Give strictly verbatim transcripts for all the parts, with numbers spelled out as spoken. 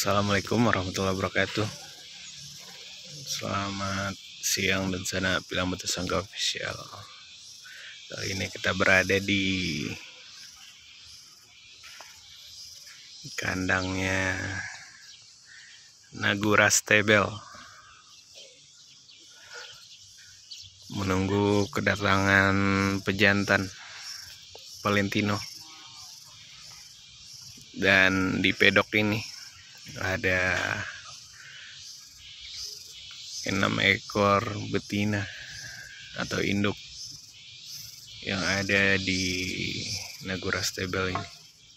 Assalamualaikum warahmatullahi wabarakatuh. Selamat siang dan sana Pilang Batu Sangga Official. Kali ini kita berada di kandangnya Nagura Stable, menunggu kedatangan pejantan Valentino. Dan di pedok ini ada enam ekor betina atau induk yang ada di Nagura Stable ini.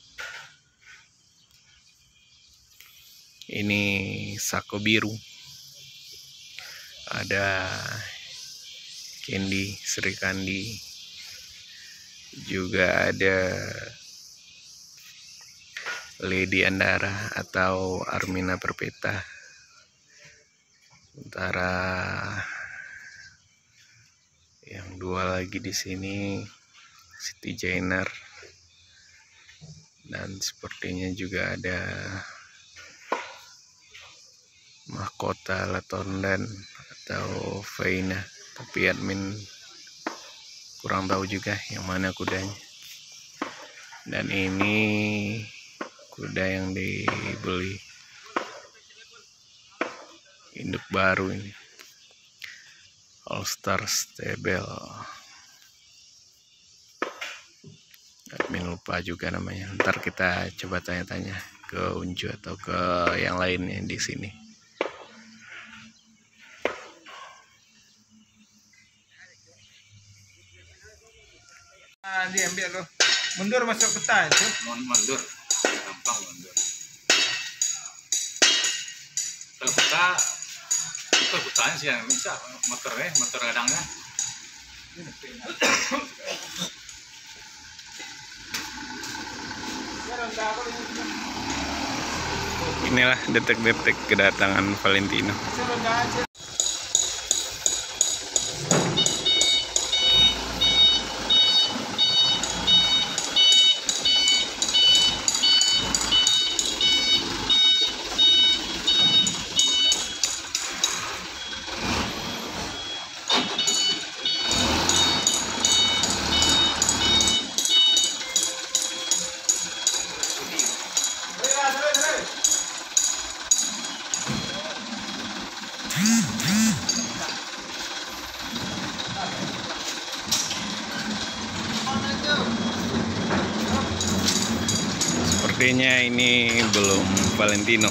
Ini Sako biru, ada Candy, Sri Kandi, juga ada Lady Andara atau Armina Perpeta. Sementara yang dua lagi di sini Siti Jainer, dan sepertinya juga ada mahkota Latondan atau Veina, tapi admin kurang tahu juga yang mana kudanya. Dan ini kuda yang dibeli, induk baru ini, All Star Stable. Admin lupa juga namanya. Ntar kita coba tanya-tanya ke Unju atau ke yang lainnya di sini. Ah, diambil loh. Mundur masuk peta itu. Mohon mundur, gampang mundur. Kalau peta, itu petanya sih yang bisa motornya, motor kadangnya. Inilah detik-detik kedatangan Valentino. Sepertinya ini belum Valentino.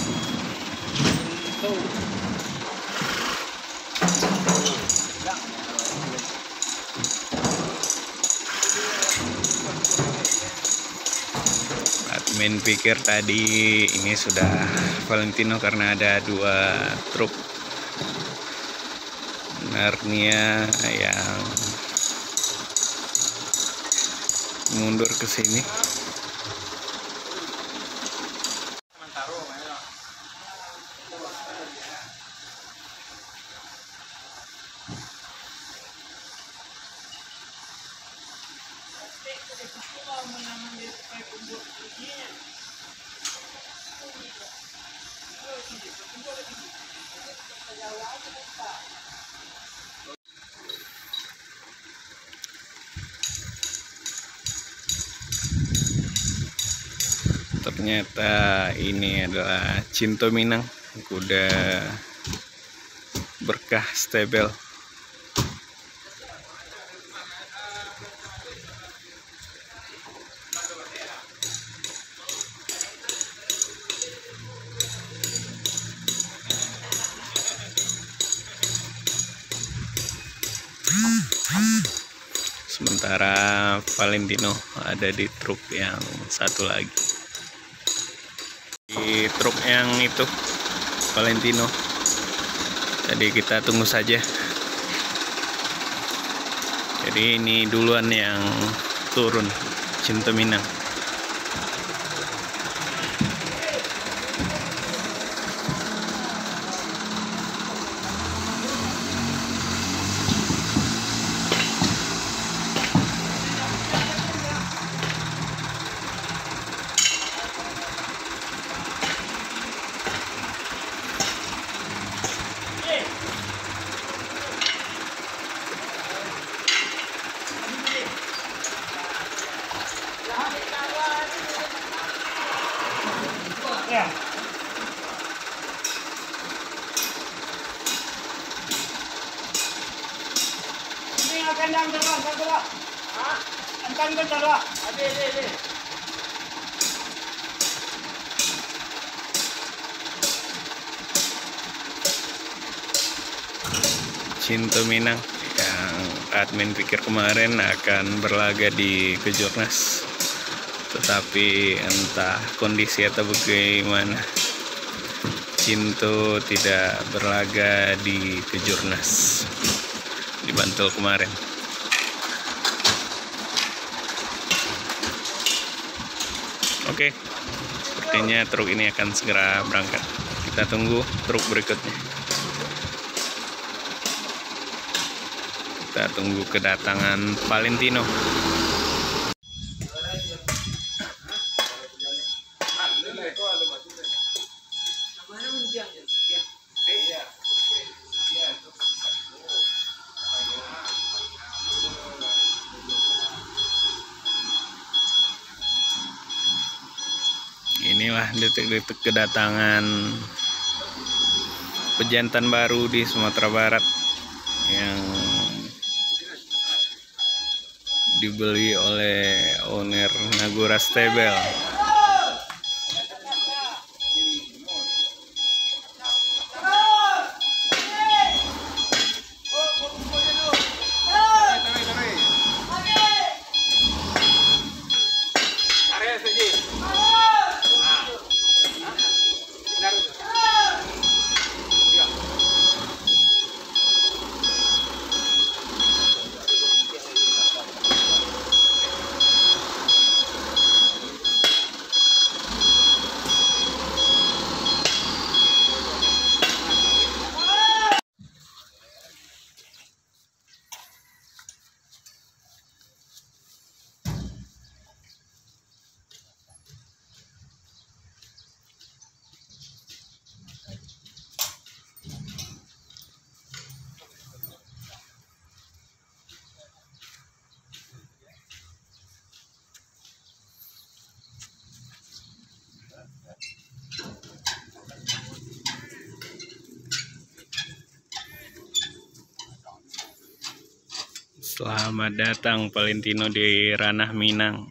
Admin pikir tadi ini sudah Valentino karena ada dua truk Narnia yang mundur ke sini. Ternyata ini adalah Cinto Minang, kuda berkah stable. Sementara Valentino ada di truk yang satu lagi. Di truk yang itu Valentino. Jadi kita tunggu saja. Jadi ini duluan yang turun, Cinto Minang. ya. Ini akan dang terus satu lah. Ah, antan ke terus. Ade, ade, ade. Cinta Minang yang admin pikir kemarin akan berlaga di Kejurnas, tetapi entah kondisi atau bagaimana Cinto tidak berlaga di Kejurnas di Bantul kemarin. Oke, sepertinya truk ini akan segera berangkat. Kita tunggu truk berikutnya. Kita tunggu kedatangan Valentino. Inilah detik-detik kedatangan pejantan baru di Sumatera Barat yang dibeli oleh owner Nagura Stebel. Selamat datang Valentino di ranah Minang.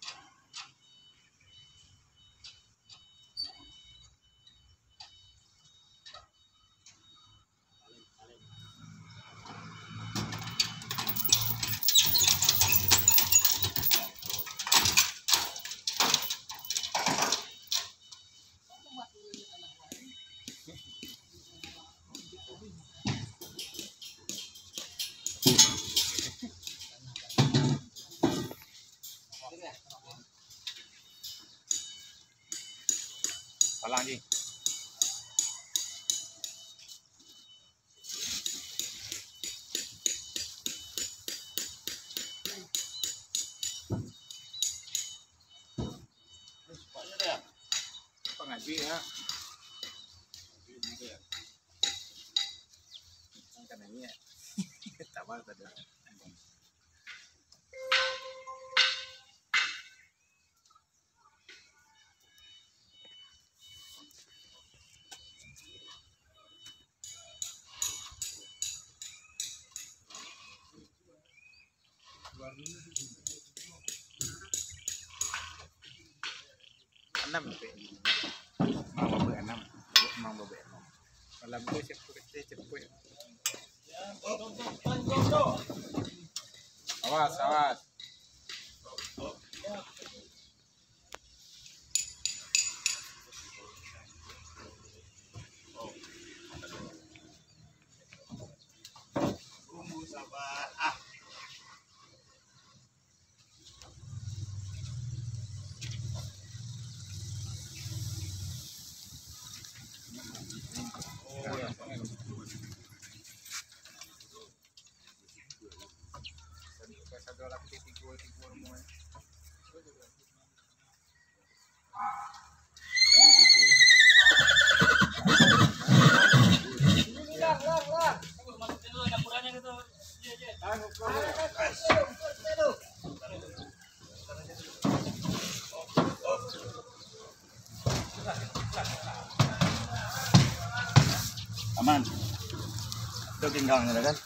lagi. Pengaji ya. Kanannya. Tawa tadi. Enam pe, mau bawa enam, mau bawa enam. Malam tu cepet cepet. Awas awas. Tunggu sabar. Ah. Satu lagi. aman. Itu pinggangnya kan.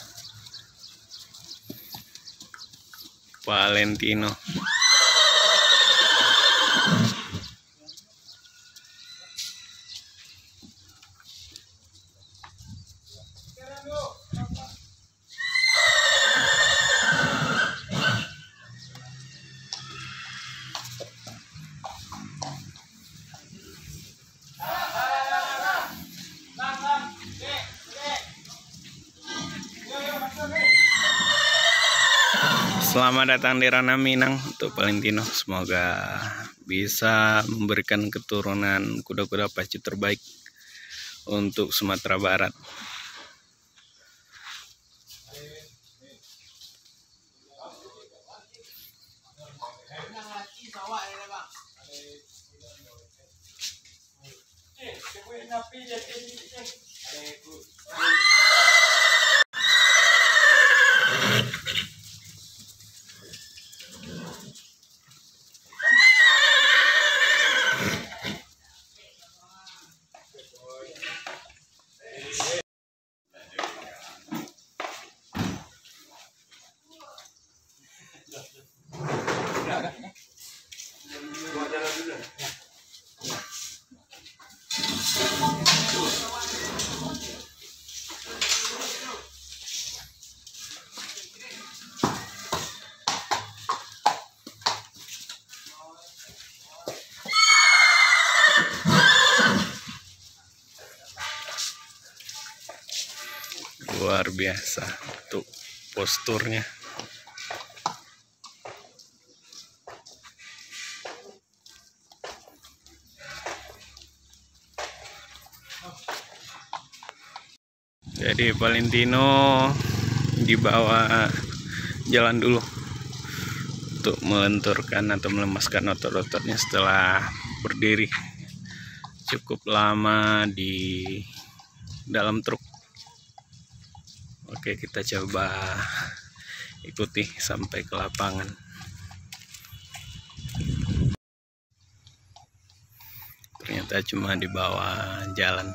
Valentino. Selamat datang di Ranah Minang untuk Valentino. Semoga bisa memberikan keturunan kuda-kuda pacu terbaik untuk Sumatera Barat. Luar biasa untuk posturnya. Jadi Valentino dibawa jalan dulu untuk melenturkan atau melemaskan otot-ototnya setelah berdiri cukup lama di dalam truk. Oke, kita coba ikuti sampai ke lapangan. Ternyata cuma di bawah jalan.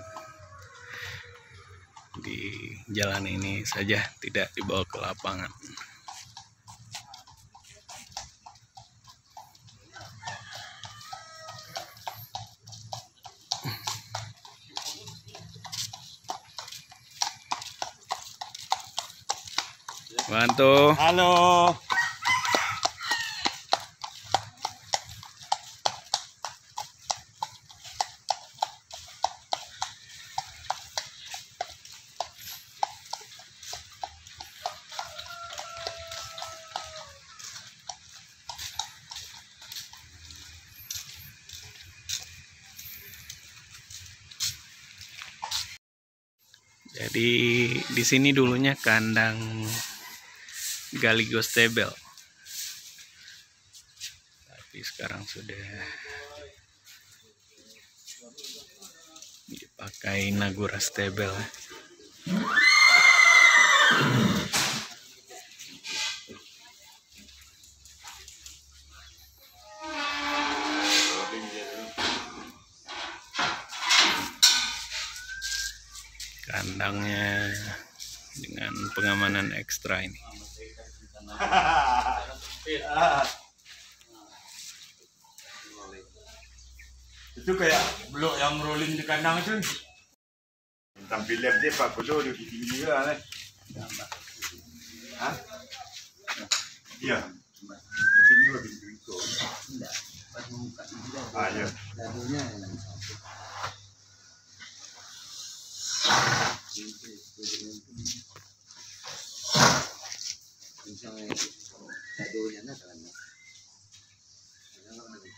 Di jalan ini saja, tidak dibawa ke lapangan. Bantu. Halo. Jadi di sini dulunya kandang Galigo Stable, tapi sekarang sudah dipakai Nagura Stable. Kandangnya dengan pengamanan ekstra ini. Itu kayak blok yang rolling di kandang itu. Tampilan dia Pak Kudo di sini juga kan. Hah? Iya. Ini lebih itu. Enggak. Pas buka juga. Ah, iya. Dadunya yang satu. Misalnya dadunya kan.